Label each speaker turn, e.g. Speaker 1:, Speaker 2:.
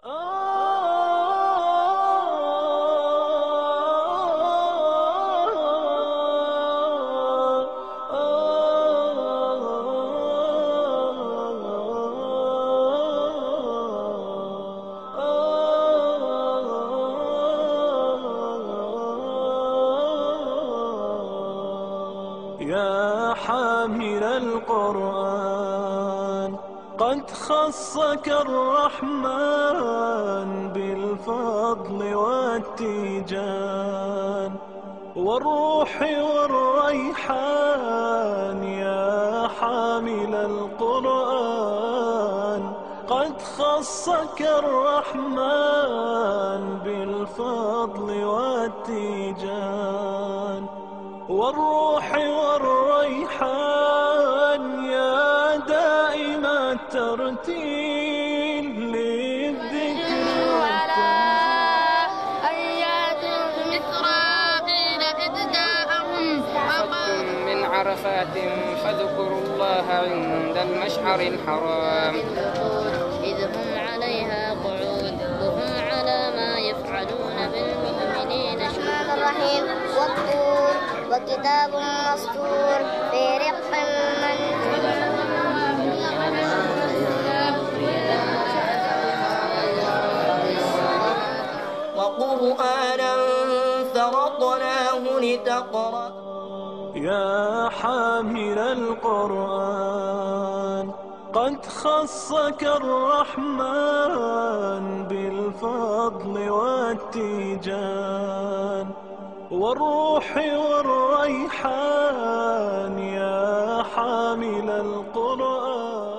Speaker 1: يا حامل القرآن قد خصك الرحمن بالفضل والتيجان والروح والريحان. يا حامل القرآن قد خصك الرحمن بالفضل والتيجان والروح والريحان. يا دائم الترتيل للذكر
Speaker 2: أيات إسرائيل إذ جاءهم
Speaker 3: أخذتم من عرفات فاذكروا الله عند المشعر الحرام
Speaker 2: إذ هم عليها قعود وهم على ما يفعلون بالمؤمنين شهود. الرحيم والطور وكتاب مسطور في رق
Speaker 4: وقرآنا فرقناه لتقرأ.
Speaker 1: يا حامل القرآن قد خصك الرحمن بالفضل والتيجان والروح والريحان. يا حامل القرآن